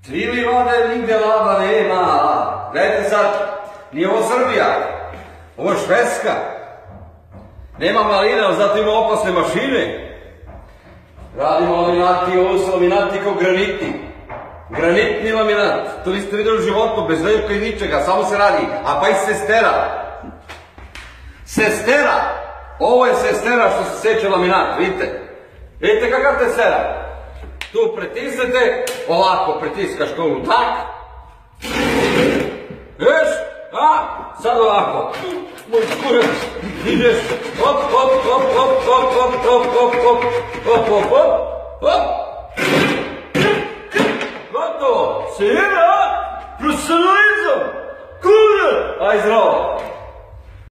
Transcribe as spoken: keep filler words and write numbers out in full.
Cvili vode, nigde laba nema. Gledajte sad, nije ovo Srbija, ovo je Švedska. Nema maline, ali zato ima opasne mašine. Radimo laminati, ovo su laminati kao graniti. Granitni laminat, to niste vidjeli u životu, bez lejka i ničega, samo se radi. A pa i sestera. Sestera! Ovo je sestera što se seče laminat, vidite. Vidite kakav testera. Tu pritisnete, ovako pritiskaš kolu, tak. Viš? A, sad ovako. Moj kurac, ideš, hop, hop, hop, hop, hop, hop, hop, hop, hop, hop, hop, hop, hop. Gotovo, sira, profesionalizam, kurac, aj zdravo.